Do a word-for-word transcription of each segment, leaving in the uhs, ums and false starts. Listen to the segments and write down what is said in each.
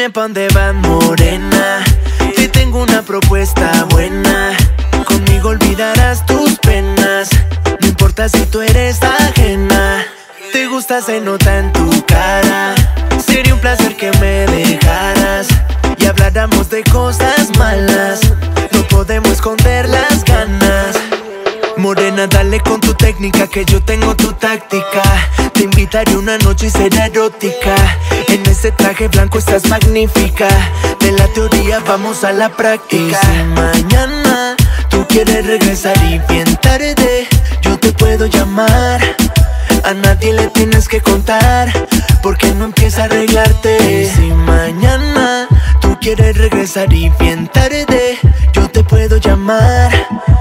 Dime pa' dónde vas, morena. Te tengo una propuesta buena. Conmigo olvidarás tus penas. No importa si tú eres ajena. Te gusta, se nota en tu cara. Sería un placer que me dejaras y habláramos de cosas malas. No podemos esconder las ganas. Morena, dale con tu técnica, que yo tengo tu táctica. Te invitaré una noche y será erótica. En ese traje blanco estás magnífica. De la teoría vamos a la práctica. Y si mañana tú quieres regresar y bien tarde, yo te puedo llamar. A nadie le tienes que contar, porque no empieza a arreglarte. Y si mañana tú quieres regresar y bien tarde, yo te puedo llamar.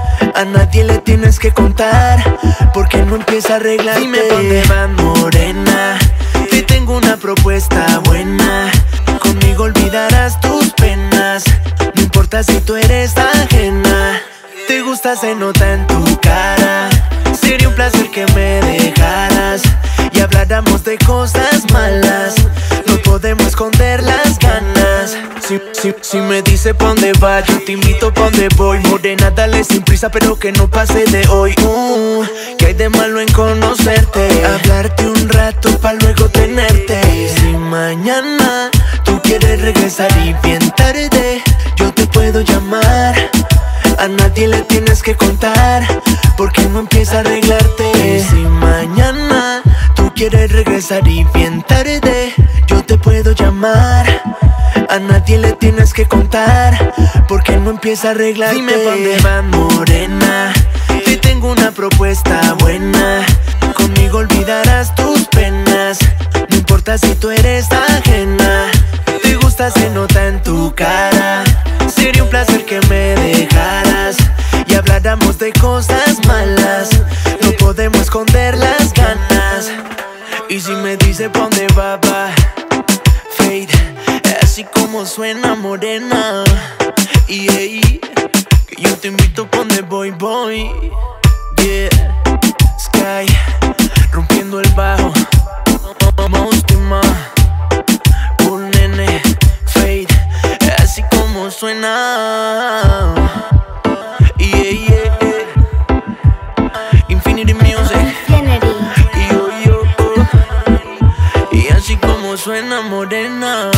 A nadie le tienes que contar, porque no empieza a arreglarte. Dime pa' dónde vas, morena. Te tengo una propuesta buena. Conmigo olvidarás tus penas. No importa si tú eres ajena. Te gusta, se nota en tu cara. Sería un placer que me dejaras y habláramos de cosas malas. No podemos esconder las ganas. Si, si, si me dice pa' dónde vas, yo te invito pa' dónde voy. Morena, dale sin prisa, pero que no pase de hoy. uh, ¿Qué hay de malo en conocerte? Hablarte un rato pa' luego tenerte. Y si mañana tú quieres regresar y bien tarde, yo te puedo llamar. A nadie le tienes que contar, porque no empieza a arreglarte. Y si mañana tú quieres regresar y bien tarde, yo te puedo llamar. A nadie le tienes que contar, porque no empieza a arreglarte. Dime pa' dónde vas, morena. Te tengo una propuesta buena. Conmigo olvidarás tus penas. No importa si tú eres ajena. Te gusta, se nota en tu cara. Sería un placer que me dejaras y habláramos de cosas malas. No podemos esconder las ganas. Y si me dice pa' dónde va, va Fade, así como suena, morena. Y hey, que yo te invito pa' donde voy, voy. Yeah, Sky, rompiendo el bajo. Mostima, un nene. Fade, así como suena. Yeah, yeah, yeah. Infinity Music. Infinity. Y yo, yo, oh. Y así como suena, morena.